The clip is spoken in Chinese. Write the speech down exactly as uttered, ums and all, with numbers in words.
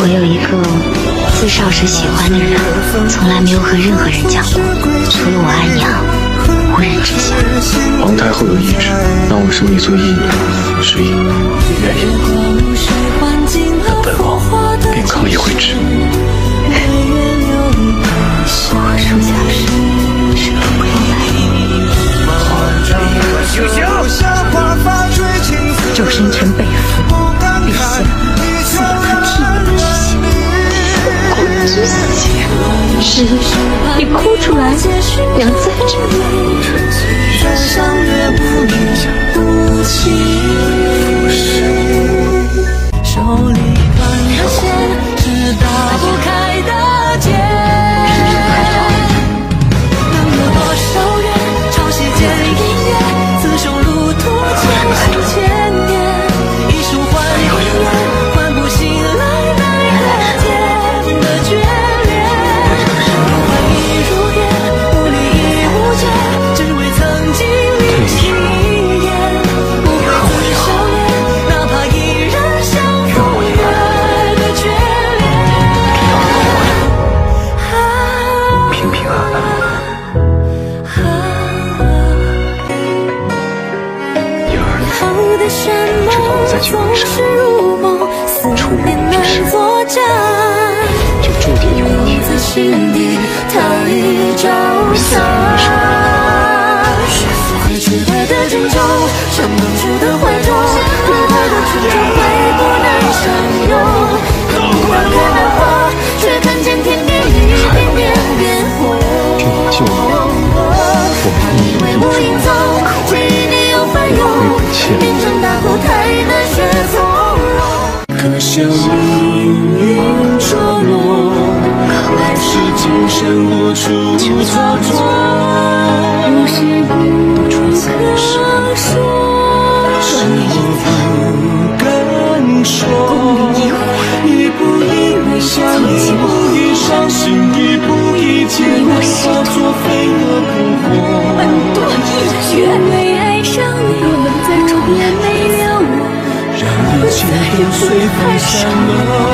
有一个自少时喜欢的人，从来没有和任何人讲过，除了我安阳，无人知晓。 皇太后有懿旨，让我升你做义女，所以你愿意？那本王便抗议回旨。 我和属下时，是否不要来？ 休想！ 周深臣背负陛下赐予他替你之心，公之死前，是你哭出来，娘在这里。 手里断的线是打不开的结，能有多少人朝夕间音乐，雌雄路途前世千年，一书换一眼，唤不醒来那人间的眷恋。如幻亦如电，无力亦无解，只为曾经历奇言，不会自少年，哪怕一人相逢月的眷恋。 平平安安。女儿，知道我在九黎山出入之事，就注定有一天死于你的手。 失败的拯救，伤当初的怀中，对他的成就会不能相拥。看不完开满花，却看见天边一点点变红。 君你救我，我们一为一我隐藏，回忆你又翻涌，变成大口太难学从容。 可笑命运捉弄，来世今生无处操纵。 若是不可说，断念一不敢说，一步一微笑，一步一伤心，一步一艰难，化作飞蛾扑火。 恩多义绝，为爱上你，若能再重来没了我， 让一切都随风散落。